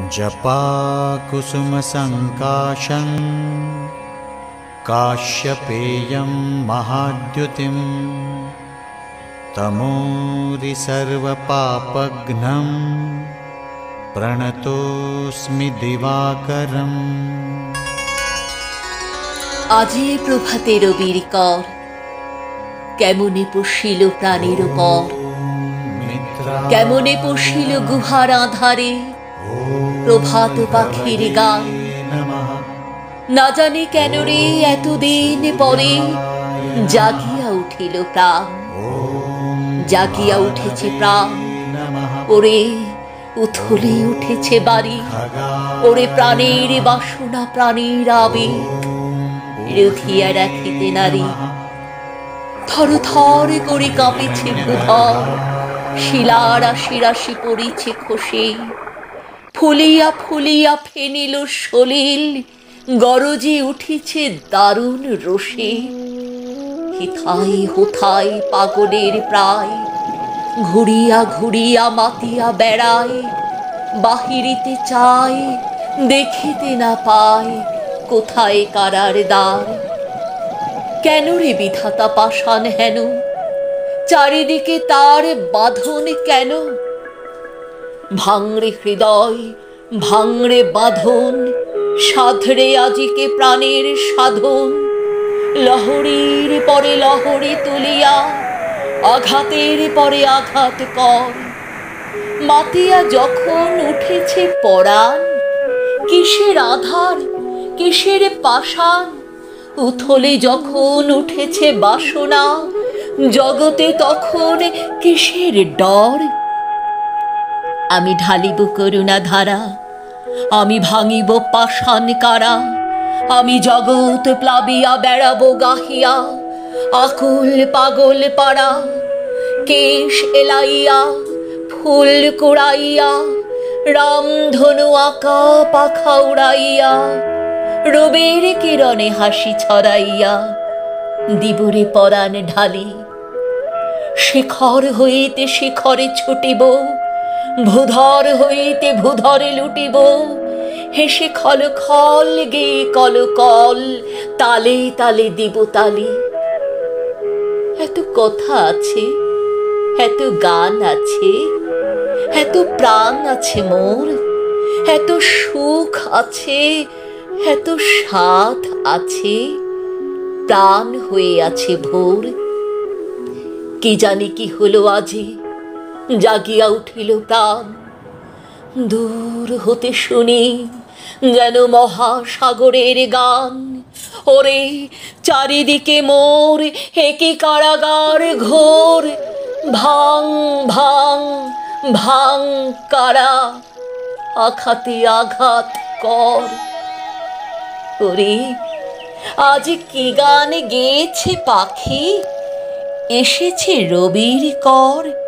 जपाकुसुमसङ्काशं काश्यपेयं महाद्युतिं तमोरि सर्वपापघ्नं प्रणतोऽस्मि दिवाकरम्। আজি প্রভাতে রবির কর কেমনে পশিল প্রাণের পর, কেমনে পশিল গুহার আধারে প্রভাত পাখির গান। না জানি কেন রে এতদিন পরে জাগিয়া উঠিল প্রাণ, জাগিয়া উঠেছে প্রাণ। ওরে উথলে উঠেছে বাড়ি, ওরে প্রাণের বাসনা প্রাণের আবেগ রুধিয়া রাখিতে নারী। থর থর করে কাঁপিছে ভূধর, শিলা রাশি রাশি পড়িছে খসে। ফুলিয়া ফুলিয়া ফেনিল সলিল, গরজে উঠিছে দারুণ রোষে। হিথাই হোথাই পাগলের প্রায়, ঘুরিয়া ঘুরিয়া মাতিয়া বেড়ায়। বাহিরিতে চায় দেখিতে না পায়, কোথায় কারার দ্বার। কেন রে বিধাতা পাষাণ হেন, চারিদিকে তার বাঁধন কেন? ভাঙরে হৃদয় ভাঙরে বাঁধন, সাধরে আজিকে প্রাণের সাধন। লহরীর পরে লহরী তুলিয়া, আঘাতের পরে আঘাত কর। মাতিয়া যখন উঠেছে পরাণ, কিসের আধার কিসের পাষাণ। উথলে যখন উঠেছে বাসনা, জগতে তখন কিসের ডর। আমি ঢালিব করুণা ধারা, আমি ভাঙিব পাষাণ কারা। আমি জগৎ প্লাবিয়া বেড়াবো গাহিয়া, আকুল পাগল পাড়া। কেশ এলাইয়া ফুল কুড়াইয়া, রামধনু আঁকা পাখা উড়াইয়া। রবির কিরণে হাসি ছড়াইয়া দিবরে পরাণ ঢালি। শিখর হইতে শিখরে ছুটিব, ভূধর হইতে ভূধরে লুটিব। হেসে খল খল গে কল কল, তালে তালে দিব তালি। এত কথা আছে, এত গান আছে, এত প্রাণ আছে মোর। এত সুখ আছে, এত স্বাদ আছে, প্রাণ হয়ে আছে ভোর। কি জানি কি হলো আজি, জাগিয়া উঠিল প্রাণ। দূর হতে শুনি যেন মহাসাগরের গান। ওরে চারিদিকে মোর একই কারাগার ঘোর। ভাং ভাং ভাং কারা, আঘাতে আঘাত কর। ওরে আজ কি গান গেয়েছে পাখি, এসেছে রবির কর।